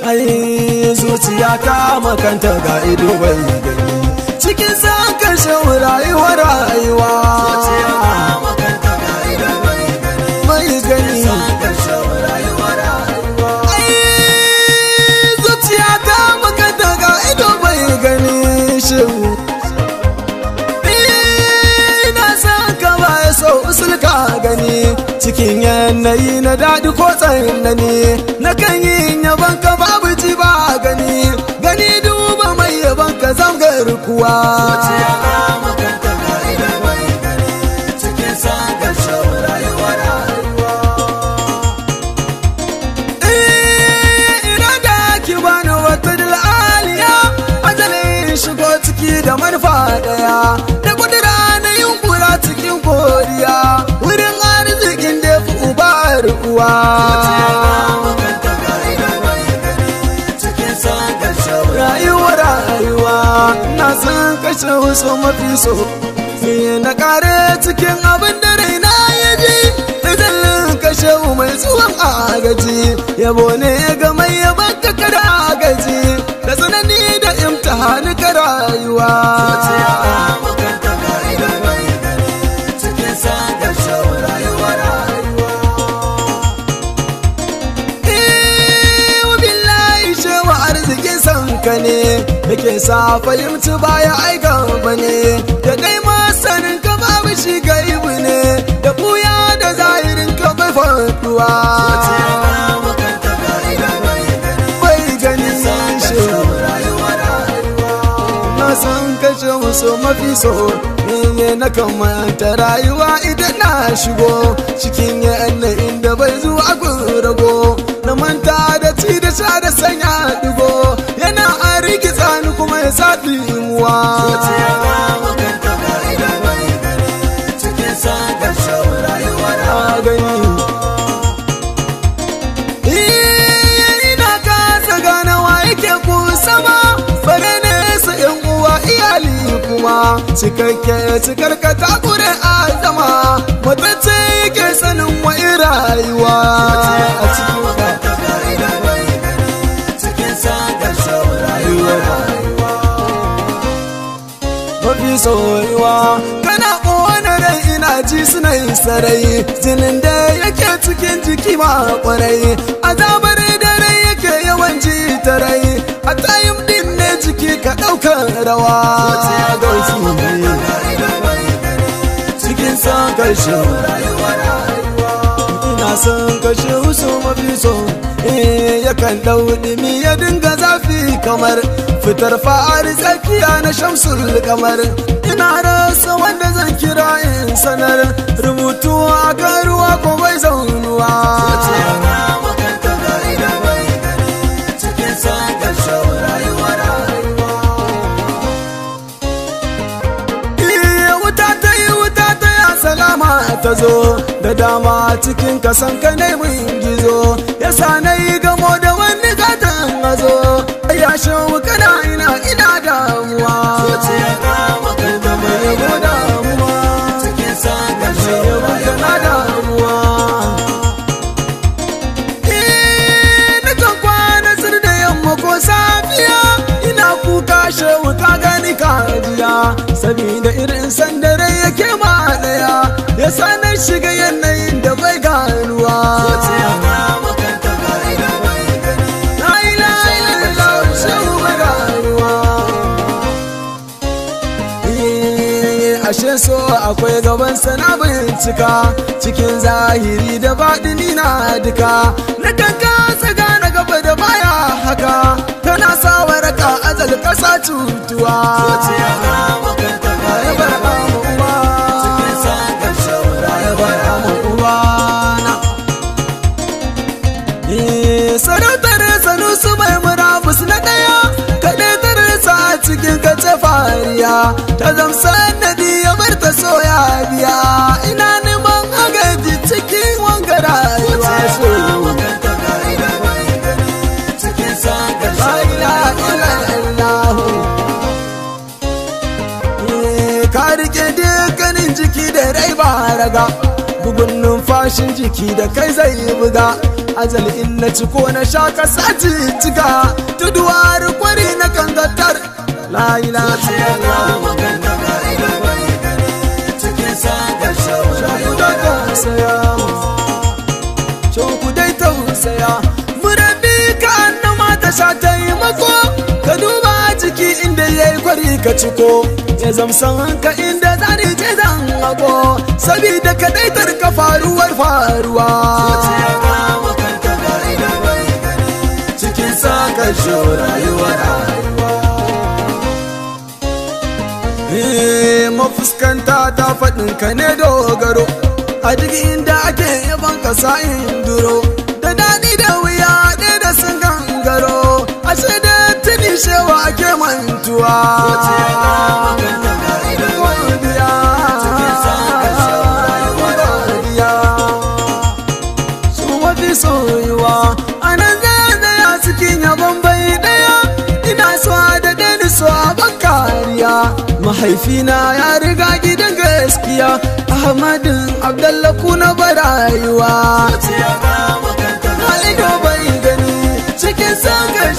ai zuciya ta makanta ga ido bai gani cikin san karshen rayuwa zuciya ta makanta ga ido bai gani ai zuciya ta makanta ga ido bai gani shehu ina san ka ba so usul ka gani cikin yanayi na daɗi ko tsanani na kan yi yaban ka babu ji ba gani gani duba mai yaban ka zangar kuwa da manufa daya da kudura na yunkura cikin godiya wurin arzikin da fi ubar uwa rayuwa na san kashe wasu mafi so na kare cikin abin da raina ya ji da zallin kashe mai tsuwan agaji yabo ne ga mai yaban kakara agaji da tsanani da imtihani ka rayuwa arzikin sanka ne yake sa fahimci baya aikan bane da kai masanin ka babu shi gaibu ne da buya da zahirin ka bai faduwa bai gani shi na san kashe musu mafi so ne na kamanta rayuwa idan na shigo cikin yanayin da bai zuwa rago na manta da ci da sha da sanya dugo yana a rikiza ni kuma ya sa imuwa ina kasa gane wa yake kusa ba bare nesa yan uwa iyali kuma cikar ka takure azama matacce yake sanin wa'i rayuwa a mafi soyuwa kana ƙona rai ina ji suna yin sarai jinin da yake cikin jiki ma kwarai azabar da rai yake yawan ji ta rai a tayin din ne jiki ka ɗaukar rawa gausu ne cikin san karshe ina son kashe wasu mafi so yakan ɗau ɗimi ya dinga zafi kamar fitar fa'ari tsakiya na shamsul kamar ina rasa wanda zan kira in sanar rubutu a kan ruwa ko bai zaunuwa wuta ta ya salama ta zo da dama cikin kasan ka ne mun gizo yasa na yi gamo da wani gatan hazo ya shawo kana ina damuwa da mai yabo damuwa mai yabo kana damuwa nakan kwana sir da yamma ko safiya ina kuka shawo ka gani kajiya sabida irin sandare yake ma daya ya sanar shiga yanayin da bai ganuwa ashe so akwai gaban sana bincika cikin zahiri da baɗini na duka na kanka tsaga na gaba da baya haka tana sa waraka azal kasa cutuwa sarautar sanusu mai murabus na ɗaya kaɗai tarisa a cikin kace fariya ta zamsa nadi ya bar ta soya biya ina neman agaji cikin wanga rayuwa so ka rike dukkanin jiki da rai ba raga bugun numfashi numfashin jiki da kai zai buga azal in na ci ko na sha kasa jijjiga tuduwar kwari na kangatar la ilaha illallah magana ga ina bai gani cikin sakar shawarar da tausaya ku dai tausaya murabi ka annama ta sha taimako ka duba jiki inda yayi kwari ka ciko ya zamsan ka inda zani je zan hago sabida ka daitar ka faruwa cikin sakar rayuwar mafuskanta ta faɗin ka ne dogaro a duk inda ake yaban ka sa'in duro da daɗi da wuya ɗaya da sun gangaro ashe da tuni shewa ake mantuwa su mafi soyuwa a nan zaya cikin yaban bai ɗaya ina so da ɗani so a bakariya mahaifina ya riga gidan gaskiya Ahmadin Abdallah kuna barayuwa Halido bai gani cikin sakar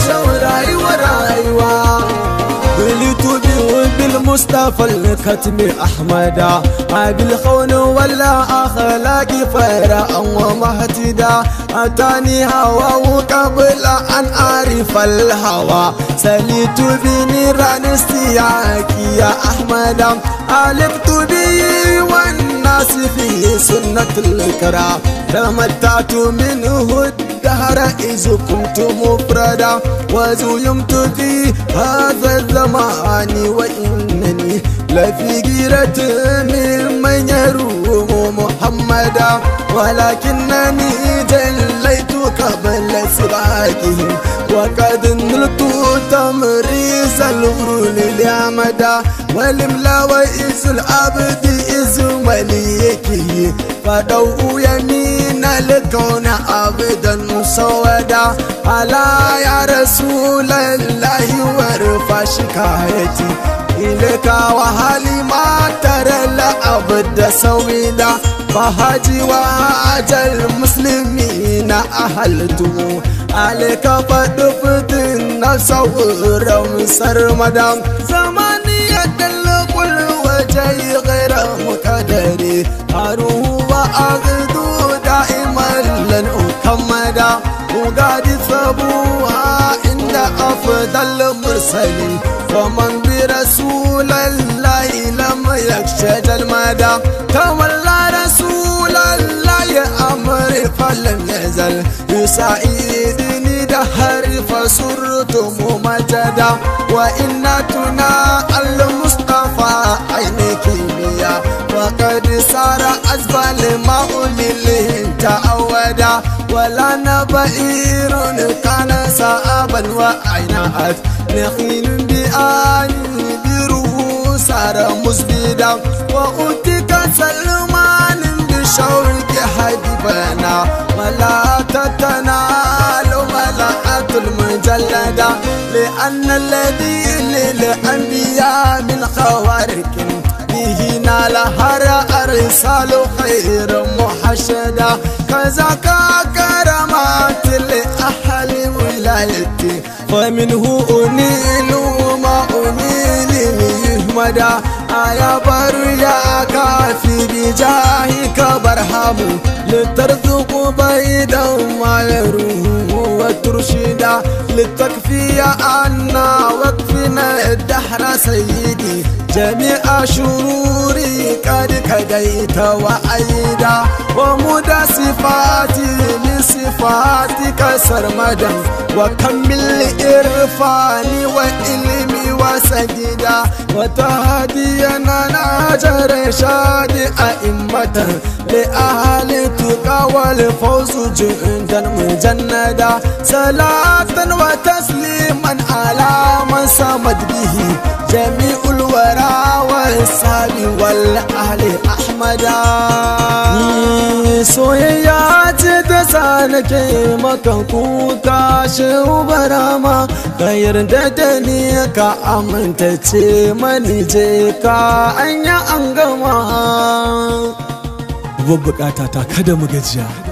rayuwa Bilitubi bil Mustafa al-Katmi Ahmada Abil khawni wala akhlaqi fara'an wa mahtida Atani hawa qabla an arifa al-hawa Salitu bi niran istiyaki ya Ahmada Aliftu bi والناس في سنة الكرام تمتعت منه الدهر إذ كنت مفردا وزيمت في هذا الزمان وإنني لفي غيرة ممن يروم محمدا ولكنني جليت قبل سباقه وقد نلت تمريز الغرور لأمدا والملا وإز العبد إز مليكه فدو يمين الكون عبدا مسودا ألا يا رسول الله وارفع شكايتي إليك وهالي ما ترى العبد سويدا فهاجي وهاج المسلمين أهلته عليك فدفت النفس ورم سرمدا زماني يدلق الوجه غير مقدري أروه وأغدو دائما لن أكمدا وقادي ثبوها عند أفضل المرسلين ومن برسول الله لم يخشى المدى تولى رسول الله أمر فلم يزل يساعدني دهر فسرت ممجدا وإنتنا المصطفى عين كيمياء وقد صار أزبل مؤمن تعودا ولا نبئر كان صعبا وعينات نخيل بآني بروه صار مزبدا وأتك سلمان بشوق حبيبنا ولا تتنال ملأة المجلدة لأن الذي للأنبياء من خوارق به نال هر أرسال خير محشدا كذاك كرامات لأهل ولايتي فمنه أنيل ما أنيل مهمدا يا بر يا كافي بجاهك برهام لترزق بيدا ما يروه وترشدا لتكفي عنا واكفنا الدهر سيدي جميع شروري قد كديت وأيدا ومدى صفاتي من صفاتك سرمدا وكمل إرفاني وإلمي وسجدا وتهدينا ناجر شاد أئمة لأهل التقى والفوز جندا مجندا صلاة وتسليما على من صمد به جميع الورى والساب والأهل أحمدا soyayya ce ta sa nake maka kuka shehu barama ka yarda da ni ka amintace mani je ka anya an gama babbar bukata ta kada mu gajiya.